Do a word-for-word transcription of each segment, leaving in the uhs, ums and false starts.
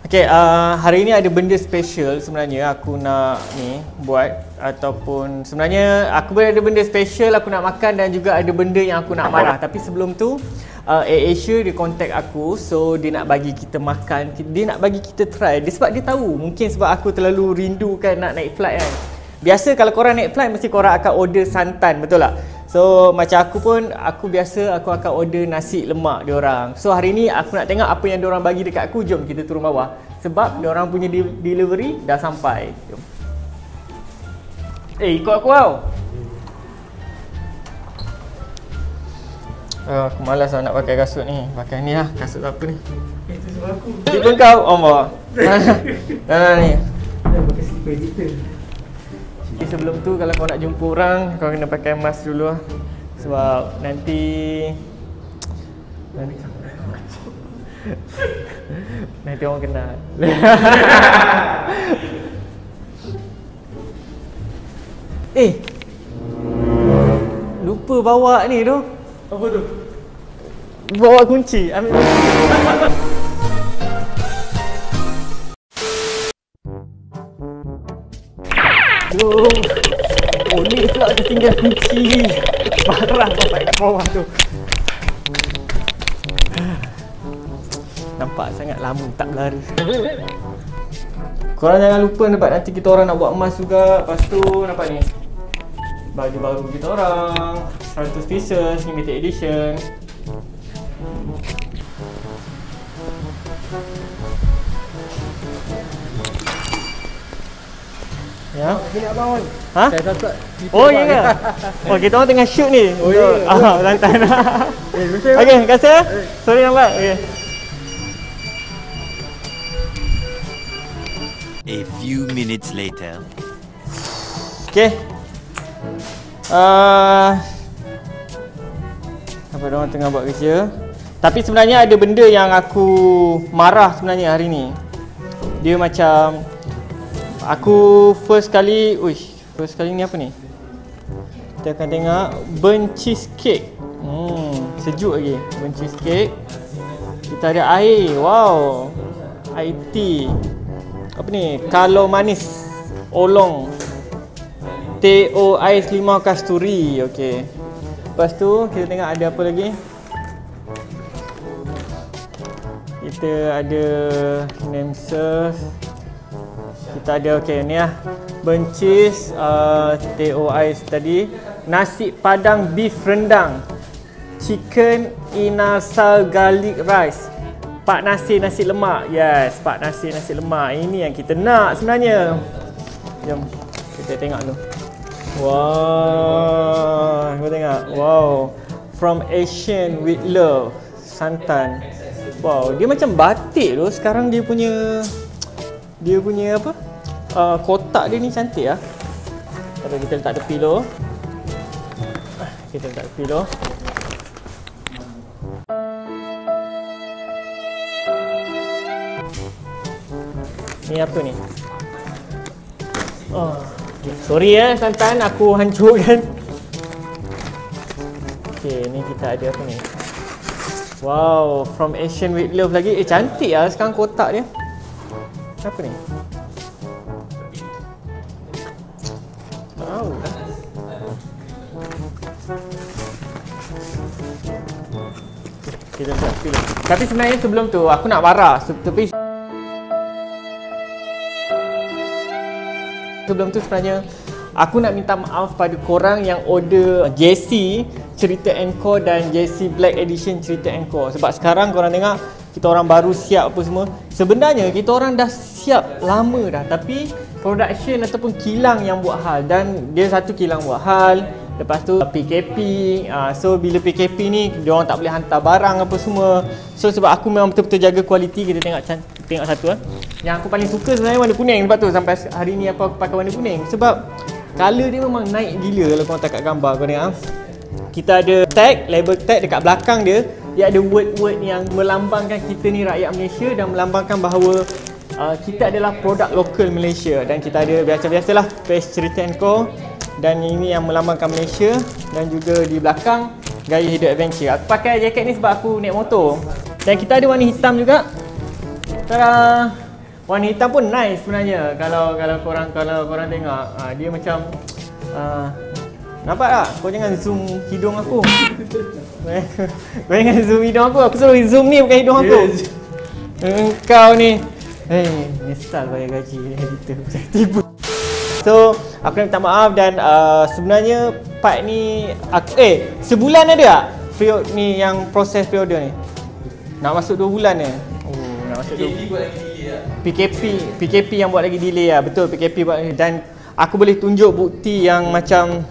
Okay, uh, hari ini ada benda special sebenarnya aku nak ni buat, ataupun sebenarnya aku pun ada benda special aku nak makan dan juga ada benda yang aku nak marah. Tapi sebelum tu uh, AirAsia dia contact aku, so dia nak bagi kita makan, dia nak bagi kita try. Dia sebab dia tahu mungkin sebab aku terlalu rindu kan nak naik flight kan. Biasa kalau korang naik flight mesti korang akan order santan, betul tak? So macam aku pun, aku biasa aku akan order nasi lemak diorang. So hari ni aku nak tengok apa yang diorang bagi dekat aku. Jom kita turun bawah. Sebab diorang punya de delivery dah sampai. Jom. Eh, ikut aku tau. Uh, aku malas lah nak pakai kasut ni. Pakai ni lah, kasut apa ni? Itu sebab aku. Tipu kau? Oh, bawa. Dah lah ni. Dah pakai slipper kita. Jadi sebelum tu kalau kau nak jumpa orang, kau kena pakai mask dulu lah. Sebab nanti Nanti Nanti orang kenal. Eh, lupa bawa ni tu. Apa tu? Bawa kunci. Ambil kunci. Aduh, oh ni pula dia tinggal kunci. Parah sampai kat bawah tu. Nampak sangat lama tak berlari. Korang jangan lupa nampak nanti kita orang nak buat emas juga. Lepas tu nampak ni baju baru kita orang, seratus pieces, limited edition. Ya. Ini nak bangun. Ha? Saya takut. Oh ya ke? Oh kita orang tengah shoot ni. Oh ya. Ah, lantai. Eh, betul. Okey, terima kasih. Eh. Sorry lambat. Okey. A few minutes later. Okey. Uh, apa orang tengah buat kerja. Tapi sebenarnya ada benda yang aku marah sebenarnya hari ni. Dia macam aku first kali, uish, first kali ni apa ni? Kita akan tengok burnt cheesecake. Hmm, sejuk lagi. Burnt cheesecake. Kita ada air. Wow. Air tea. Apa ni? Kalau manis. Olong. Teh O ais limau kasturi. Okey. Lepas tu kita tengok ada apa lagi? Kita ada name serve. Kita ada okey ni lah. Burnt cheese, uh, teh O ais tadi, nasi padang beef rendang, chicken inasal garlic rice, pak nasi nasi lemak. Yes, pak nasi nasi lemak. Ini yang kita nak sebenarnya. Jom kita tengok dulu. Wow, kita tengok. Wow, from Asian with love, santan. Wow, dia macam batik tu. Sekarang dia punya dia punya apa? Uh, kotak dia ni cantik lah. Tapi kita letak tepi dulu. Kita letak tepi dulu. Ni apa ni? Oh, okay. Sorry ya santan, aku hancurkan. Okay, ni kita ada apa ni? Wow, from Asian with love lagi. Eh, cantik lah sekarang kotak dia. Apa ni? Tahu dah. Kita tak pilih. Tapi sebenarnya sebelum tu aku nak marah. Tapi sebelum tu sebenarnya aku nak minta maaf pada korang yang order J C Cerita Encore dan J C Black Edition Cerita Encore. Sebab sekarang korang tengok kita orang baru siap apa semua. Sebenarnya kita orang dah siap lama dah, tapi production ataupun kilang yang buat hal. Dan dia satu kilang buat hal, lepas tu P K P. uh, So bila P K P ni dia orang tak boleh hantar barang apa semua. So sebab aku memang betul-betul jaga kualiti. Kita tengok tengok satu eh. Yang aku paling suka sebenarnya warna kuning. Sebab tu sampai hari ni aku, aku pakai warna kuning. Sebab colour dia memang naik gila kalau korang tak kat gambar. Kau tengok. Kita ada tag, label tag dekat belakang dia. Dia ada word-word yang melambangkan kita ni rakyat Malaysia dan melambangkan bahawa uh, kita adalah produk lokal Malaysia. Dan kita ada biasa-biasalah page Cerita Encore. Dan ini yang melambangkan Malaysia. Dan juga di belakang gaya hidup adventure. Aku pakai jaket ni sebab aku naik motor. Dan kita ada warna hitam juga. Tada! warna hitam pun nice sebenarnya. Kalau kalau korang kalau korang tengok, uh, dia macam uh, nampak tak? Kau jangan zoom hidung aku. Kau jangan zoom hidung aku. Aku suruh zoom ni bukan hidung aku. Engkau ni. Eh, nyesal bayar gaji editor. Tipu. So, aku nak minta maaf dan uh, sebenarnya part ni aku, eh sebulan ada tak? Pre ni yang proses pre-order ni. Nak masuk dua bulan ni. Oh, nak masuk dua bulan. P K P P K P yang buat lagi delay lah. Betul, P K P buat lagi. Dan aku boleh tunjuk bukti yang macam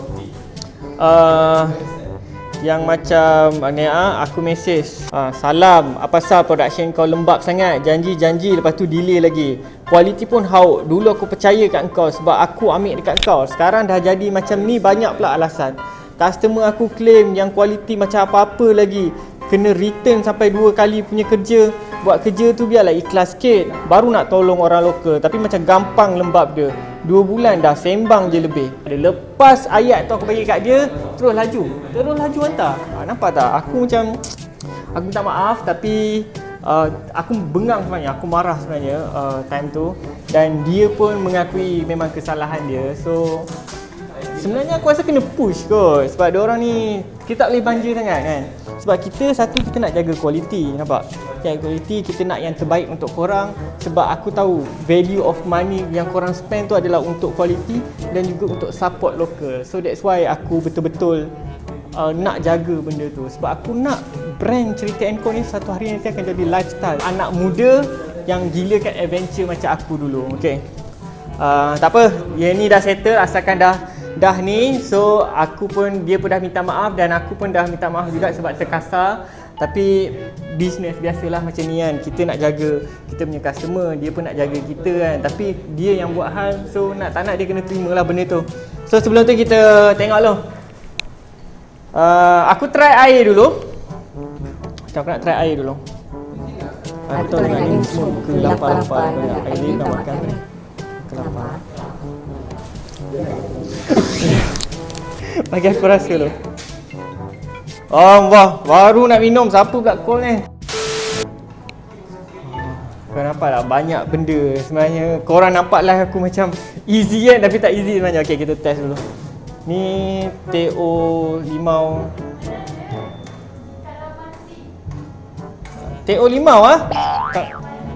uh, yang macam ni ah, aku mesej ah, salam, apa pasal production kau lembab sangat, janji-janji lepas tu delay lagi, kualiti pun hauk. Dulu aku percaya kat kau sebab aku ambil dekat kau, sekarang dah jadi macam ni, banyak pula alasan. Customer aku claim yang kualiti macam apa-apa lagi, kena return sampai dua kali punya kerja. Buat kerja tu biarlah ikhlas sikit, baru nak tolong orang lokal, tapi macam gampang lembab dia. Dua bulan dah sembang je lebih. Lepas ayat tu aku bagi kat dia, terus laju. Terus laju hantar. Ha, nampak tak? Aku macam, aku minta maaf tapi uh, aku bengang sebenarnya, aku marah sebenarnya uh, time tu. Dan dia pun mengakui memang kesalahan dia. So sebenarnya aku rasa kena push kot, sebab dia orang ni kita tak boleh manja sangat kan. Sebab kita satu, kita nak jaga kualiti, nampak? Jaga kualiti, kita nak yang terbaik untuk korang. Sebab aku tahu value of money yang korang spend tu adalah untuk kualiti dan juga untuk support lokal. So that's why aku betul-betul uh, nak jaga benda tu. Sebab aku nak brand Cerita and Co ni satu hari nanti akan jadi lifestyle anak muda yang gilakan adventure macam aku dulu. Okay, uh, tak apa, yang ni dah settle asalkan dah dah ni. So aku pun, dia pun dah minta maaf dan aku pun dah minta maaf juga sebab terkasar. Tapi bisnes biasalah macam ni kan, kita nak jaga kita punya customer, dia pun nak jaga kita kan. Tapi dia yang buat hal, so nak tak nak dia kena terima lah benda tu. So sebelum tu kita tengok dulu, uh, aku try air dulu. Macam aku nak try air dulu. Aku tahu dengan ni semua kelapar-lapar, air ni nak makan ni kelapar. Bagi aku rasa dulu. Oh wah, baru nak minum, siapa pula call ni? Kau nampak tak banyak benda sebenarnya. Korang nampak lah aku macam easy kan, tapi tak easy sebenarnya. Okay, kita test dulu. Ni teh-o limau. Teh-o limau ah? Tak.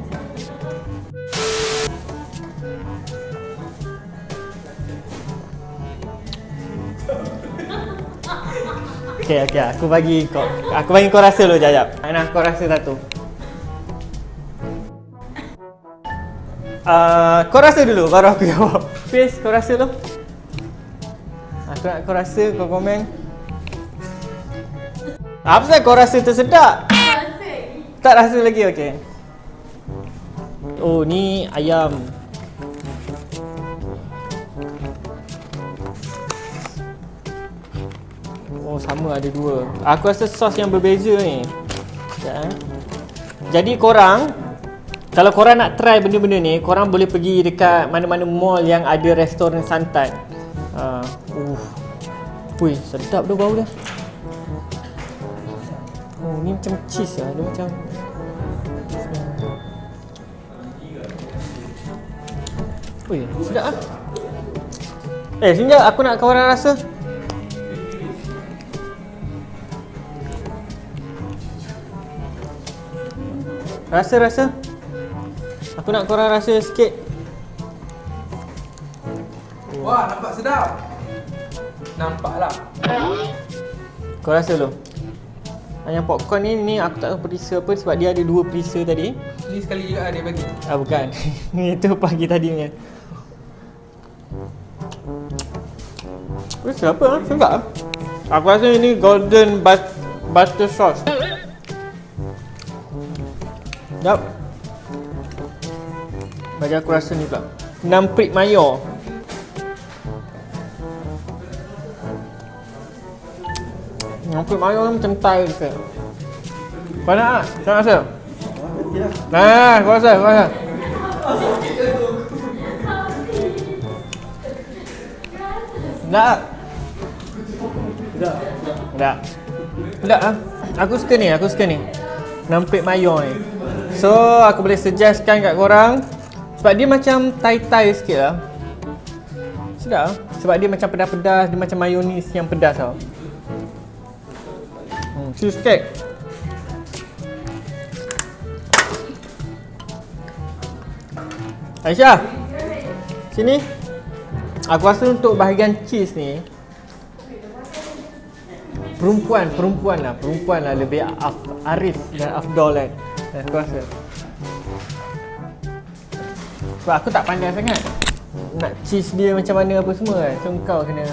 Okay, okay, aku bagi kau, aku bagi kau rasa dulu jap. Nah, kau rasa satu. Uh, kau rasa dulu, baru aku jawab. Fiz, kau rasa dulu. Aku nak kau rasa, kau komen. Apa sebab kau rasa tersedak? Tak rasa lagi, okay. Oh, ni ayam. Oh, sama, ada dua. Aku rasa sos yang berbeza ni. Sekejap, eh. Jadi korang, kalau korang nak try benda-benda ni, korang boleh pergi dekat mana-mana mall yang ada restoran santan. Uh, uh. Wih, sedap dah bau dah. Oh, ni macam cheese lah. Dia macam wih, sedap lah. Eh, sini aku nak korang rasa. Rasa-rasa. Aku nak korang rasa sikit. Wah, nampak sedap. Nampaklah. Kau rasa dulu. Yang popcorn ni, ni aku tak tahu perisa apa sebab dia ada dua perisa tadi. Ni sekali juga dia bagi. Ah bukan. Itu pagi tadi punya. Weh, siapa? Sedap. Aku rasa ini golden but butter sauce. Jap. Bagi aku rasa ni pula. enam prik mayo. enam prik mayo ni macam Thai ke. Kau nak tak? Kau rasa? Nah, kau rasa? Kau rasa? Tak? Tak. Tak. Tak lah. Aku suka ni, aku suka ni. enam prik mayo ni. so aku boleh suggestkan kat korang sebab dia macam Thai-Thai sikit lah. Sedap. Sebab dia macam pedas-pedas, dia macam mayonis yang pedas tau. Hmm, cheesecake. Aisyah, sini. Aku rasa untuk bahagian cheese ni, Perempuan, perempuan lah, perempuan lah lebih af, arif dan afdol kan. Aku rasa. Sebab aku tak pandai sangat nak cheese dia macam mana apa semua kan. So kau kena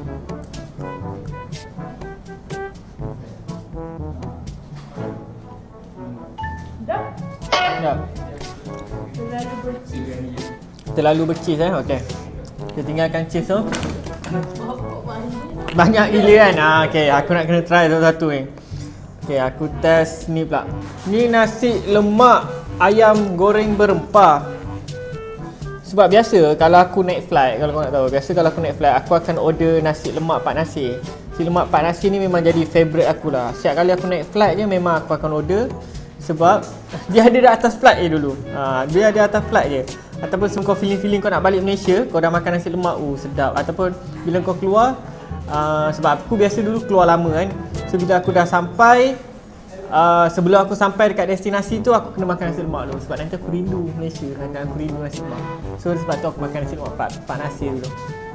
Dah? Sekejap. Terlalu bercheese. Terlalu bercheese eh, okey. Kita tinggalkan cheese tu. Bapak banyak. Banyak gila kan? Ah, okey, aku nak kena try satu-satu ni. Okey, aku test ni pula. Ni nasi lemak ayam goreng berempah. Sebab biasa kalau aku naik flight, kalau kau nak tahu, biasa kalau aku naik flight aku akan order nasi lemak pak nasi. Nasi lemak pak nasi ni memang jadi favourite aku lah. Setiap kali aku naik flight je memang aku akan order. Sebab dia ada di atas flight je dulu. Ha, dia ada atas flight je. Ataupun sebelum kau feeling-feeling kau nak balik Malaysia, kau dah makan nasi lemak, uh sedap. Ataupun bila kau keluar, uh, sebab aku biasa dulu keluar lama kan. So bila aku dah sampai, uh, sebelum aku sampai dekat destinasi tu, aku kena makan nasi lemak dulu. Sebab nanti aku rindu Malaysia dan aku rindu nasi lemak. So sebab tu aku makan nasi lemak pak, pak nasi dulu.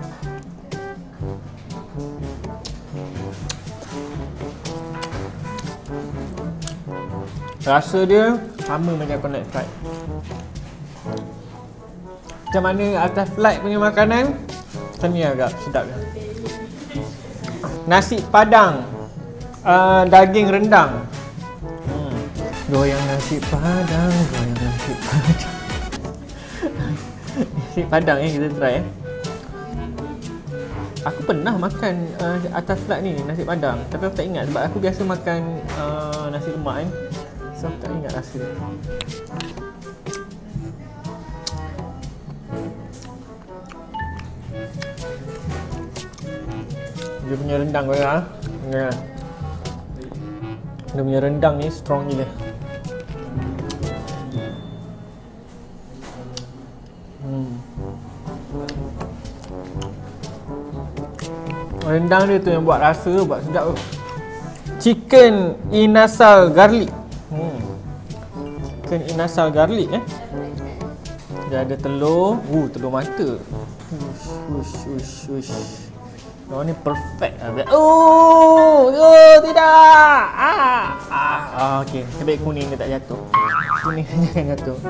Rasa dia sama macam aku naik flight. Macam mana atas flight punya makanan, macam ni agak sedap dia. Nasi padang, uh, daging rendang. hmm. Goyang nasi padang, goyang nasi padang. Nasi padang eh, kita try eh. Aku pernah makan uh, atas flight ni, nasi padang. Tapi aku tak ingat sebab aku biasa makan uh, nasi lemak kan. So aku tak ingat rasa dia. Dia punya rendang kau ya. Ya. Dia punya rendang ni strong gila. Hmm. Rendang dia tu yang buat rasa, buat sedap tu. Chicken inasal garlic. Hmm. Chicken inasal garlic eh. Dia ada telur. Uh, telur mata. Ush, ush, ush, ush. Oh ni perfect lah. Oh, oh tidak. Ah, ah, ah okey. Sebab kuning dia tak jatuh. Kuning jangan jatuh.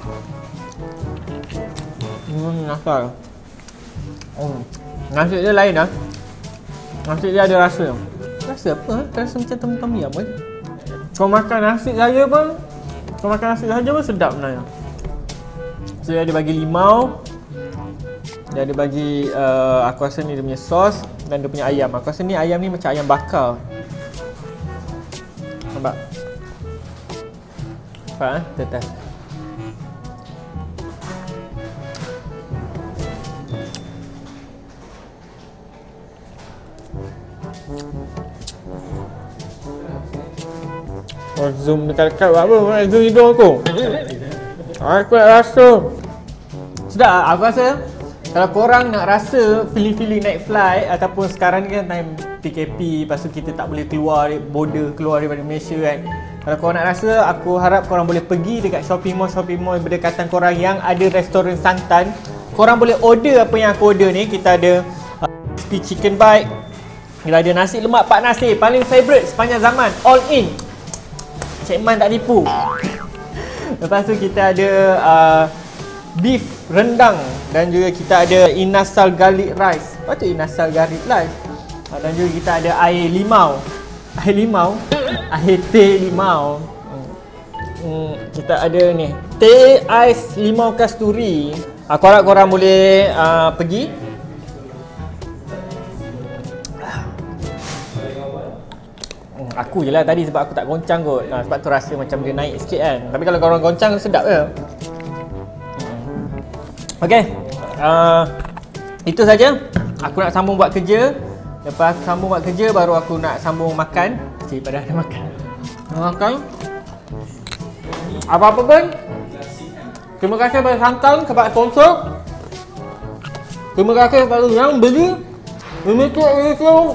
Hmm, asal. Oh, nasi dia lain lah. Nasi dia ada rasa. Rasa apa? Rasa macam tom-tom yum kan? Kau makan nasi saja pun, kau makan nasi saja pun sedap sebenarnya. So dia ada bagi limau. Dia ada bagi, uh, aku rasa ni dia punya sos dan dia punya ayam. Aku rasa ni ayam ni macam ayam bakar. Nampak? Nampak eh? Kita test. Oh, zoom dekat-dekat buat apa? Nak zoom hidung aku? Aku nak rasa. Sedap, aku rasa kalau korang nak rasa feeling-feeling naik flight ataupun sekarang ni kan time P K P, lepas tu kita tak boleh keluar border, keluar daripada Malaysia kan. Kalau korang nak rasa, aku harap korang boleh pergi dekat shopping mall-shopping mall berdekatan korang yang ada restoran santan. Korang boleh order apa yang aku order ni. Kita ada uh, crispy chicken bite. Kita ada nasi lemak pak nasi, paling favourite sepanjang zaman, all in. Cik Man tak tipu. Lepas tu kita ada uh, beef rendang dan juga kita ada inasal garlic rice. Apa tu inasal garlic rice? Uh, dan juga kita ada air limau. Air limau? Air teh limau. Hmm. Hmm, kita ada ni teh ais limau kasturi. Aku harap korang boleh uh, pergi. Aku je lah tadi sebab aku tak goncang kot. Ha, sebab tu rasa macam dia naik sikit kan. Tapi kalau korang goncang sedap je. Okay, uh, itu saja. Aku nak sambung buat kerja. Lepas sambung buat kerja baru aku nak sambung makan. Cik pada ada makan. Makan. Apa-apa pun, terima kasih kepada Sangkang, kepada sponsor. Terima kasih kepada yang beli. Limited edition.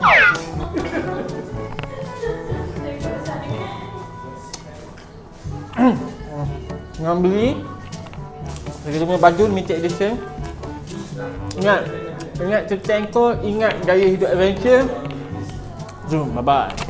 Yang beli, kita punya baju limited edition. Ingat, ingat cerita Anchor, ingat gaya hidup adventure. Zoom, bye bye.